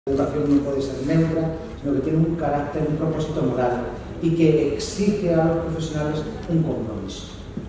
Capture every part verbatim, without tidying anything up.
La educación no puede ser neutra, sino que tiene un carácter, un propósito moral y que exige a los profesionales un compromiso,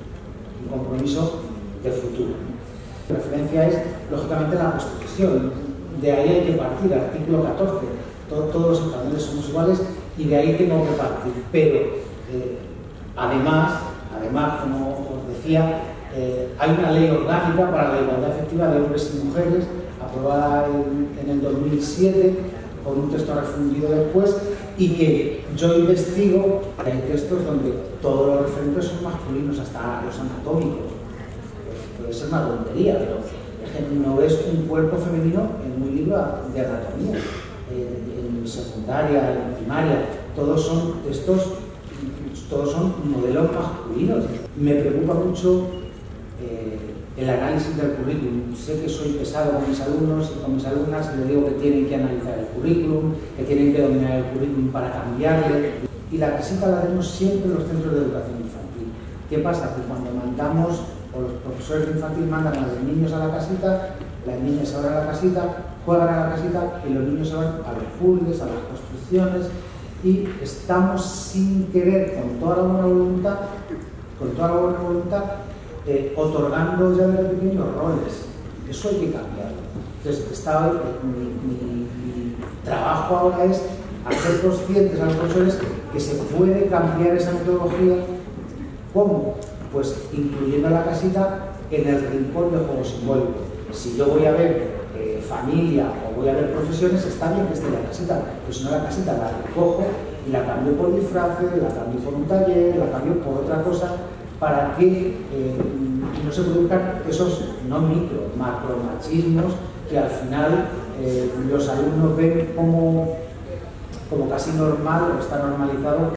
un compromiso de futuro. La referencia es, lógicamente, la Constitución. De ahí hay que partir, artículo catorce. Todo, todos los españoles somos iguales y de ahí tengo que partir. Pero, eh, además, además, como os decía, eh, hay una ley orgánica para la igualdad efectiva de hombres y mujeres, aprobada en, en el dos mil siete, con un texto refundido después, y que yo investigo. Hay textos donde todos los referentes son masculinos, hasta los anatómicos. Puede ser una tontería, pero no ves un cuerpo femenino en un libro de anatomía, en, en secundaria, en primaria. Todos son textos, todos son modelos masculinos. Me preocupa mucho eh, el análisis del currículum. Sé que soy pesado con mis alumnos y con mis alumnas y les digo que tienen que analizar el currículum, que tienen que dominar el currículum para cambiarle. Y la casita la tenemos siempre en los centros de educación infantil. ¿Qué pasa? Que cuando mandamos, o los profesores de infantil mandan a los niños a la casita, las niñas se van a la casita, juegan a la casita y los niños se van a los puzzles, a las construcciones, y estamos sin querer, con toda la buena voluntad, con toda la buena voluntad, Eh, otorgando ya desde pequeños roles. Eso hay que cambiarlo. Entonces, está, eh, mi, mi, mi trabajo ahora es hacer conscientes a los profesores que se puede cambiar esa metodología. ¿Cómo? Pues incluyendo a la casita en el rincón de juego simbólico. Si yo voy a ver eh, familia o voy a ver profesiones, está bien que esté en la casita, pero si no, la casita la recojo y la cambio por disfraces, la cambio por un taller, la cambio por otra cosa, para que eh, no se produzcan esos, no micro, macromachismos que al final eh, los alumnos ven como, como casi normal o está normalizado